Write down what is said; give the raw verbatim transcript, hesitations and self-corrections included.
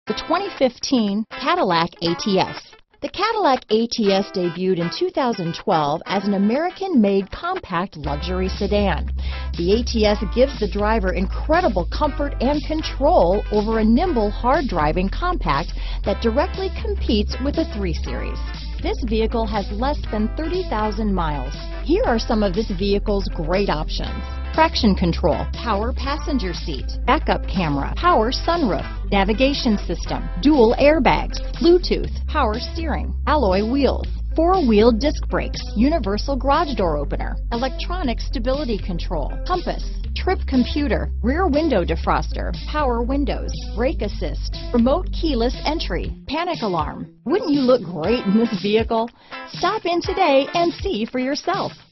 The twenty fifteen Cadillac A T S. The Cadillac A T S debuted in two thousand twelve as an American-made compact luxury sedan. The A T S gives the driver incredible comfort and control over a nimble, hard-driving compact that directly competes with the three series. This vehicle has less than thirty thousand miles. Here are some of this vehicle's great options: traction control, power passenger seat, backup camera, power sunroof, navigation system, dual airbags, Bluetooth, power steering, alloy wheels, four-wheel disc brakes, universal garage door opener, electronic stability control, compass, trip computer, rear window defroster, power windows, brake assist, remote keyless entry, panic alarm. Wouldn't you look great in this vehicle? Stop in today and see for yourself.